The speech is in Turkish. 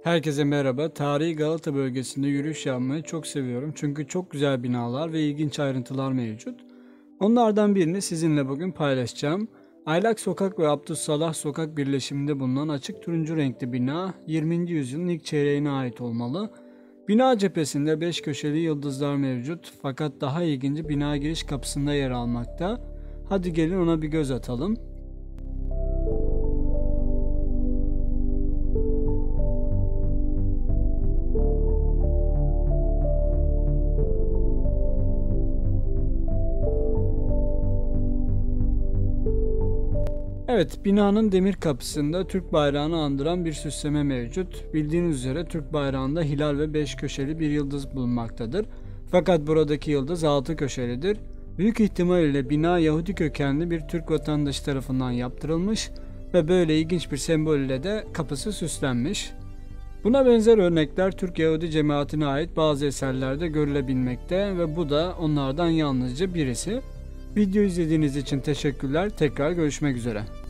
Herkese merhaba. Tarihi Galata bölgesinde yürüyüş yapmayı çok seviyorum. Çünkü çok güzel binalar ve ilginç ayrıntılar mevcut. Onlardan birini sizinle bugün paylaşacağım. Aylak Sokak ve Abdüssalah Sokak birleşiminde bulunan açık turuncu renkli bina 20. yüzyılın ilk çeyreğine ait olmalı. Bina cephesinde 5 köşeli yıldızlar mevcut fakat daha ilginci bina giriş kapısında yer almakta. Hadi gelin ona bir göz atalım. Evet, binanın demir kapısında Türk bayrağını andıran bir süsleme mevcut. Bildiğiniz üzere Türk bayrağında hilal ve 5 köşeli bir yıldız bulunmaktadır. Fakat buradaki yıldız 6 köşelidir. Büyük ihtimal ile bina Yahudi kökenli bir Türk vatandaşı tarafından yaptırılmış ve böyle ilginç bir sembol ile de kapısı süslenmiş. Buna benzer örnekler Türk Yahudi cemaatine ait bazı eserlerde görülebilmekte ve bu da onlardan yalnızca birisi. Video izlediğiniz için teşekkürler. Tekrar görüşmek üzere.